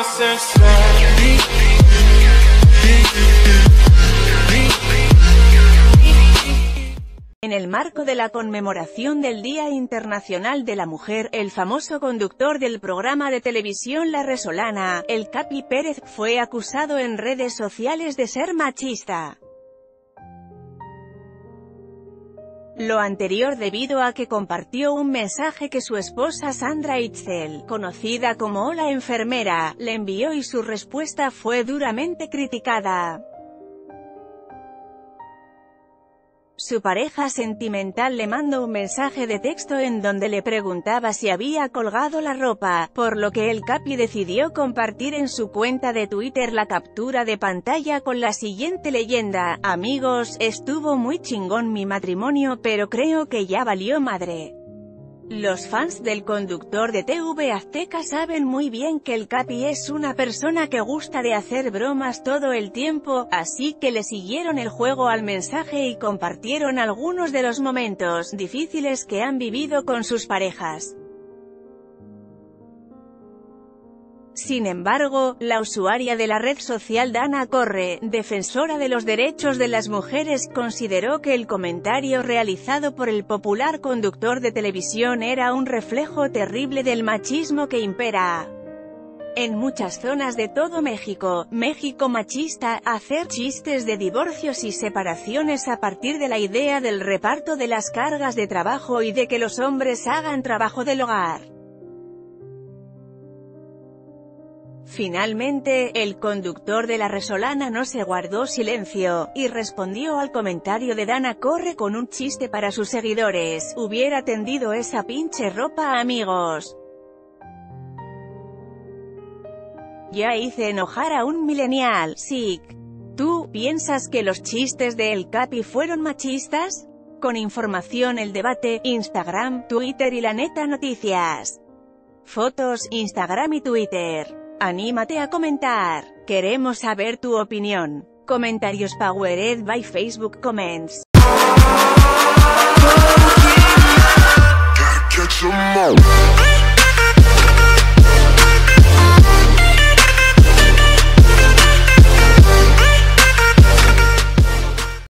En el marco de la conmemoración del Día Internacional de la Mujer, el famoso conductor del programa de televisión La Resolana, el Capi Pérez, fue acusado en redes sociales de ser machista. Lo anterior debido a que compartió un mensaje que su esposa Sandra Itzel, conocida como Hola Enfermera, le envió y su respuesta fue duramente criticada. Su pareja sentimental le mandó un mensaje de texto en donde le preguntaba si había colgado la ropa, por lo que el Capi decidió compartir en su cuenta de Twitter la captura de pantalla con la siguiente leyenda: amigos, estuvo muy chingón mi matrimonio, pero creo que ya valió madre. Los fans del conductor de TV Azteca saben muy bien que el Capi es una persona que gusta de hacer bromas todo el tiempo, así que le siguieron el juego al mensaje y compartieron algunos de los momentos difíciles que han vivido con sus parejas. Sin embargo, la usuaria de la red social Dana Corre, defensora de los derechos de las mujeres, consideró que el comentario realizado por el popular conductor de televisión era un reflejo terrible del machismo que impera en muchas zonas de todo México machista, hacer chistes de divorcios y separaciones a partir de la idea del reparto de las cargas de trabajo y de que los hombres hagan trabajo del hogar. Finalmente, el conductor de La Resolana no se guardó silencio, y respondió al comentario de Dana Corre con un chiste para sus seguidores: hubiera tendido esa pinche ropa, amigos. Ya hice enojar a un millennial, sick. ¿Tú piensas que los chistes de El Capi fueron machistas? Con información El Debate, Instagram, Twitter y La Neta Noticias. Fotos, Instagram y Twitter. Anímate a comentar. Queremos saber tu opinión. Comentarios powered by Facebook Comments. Gotta catch 'em all.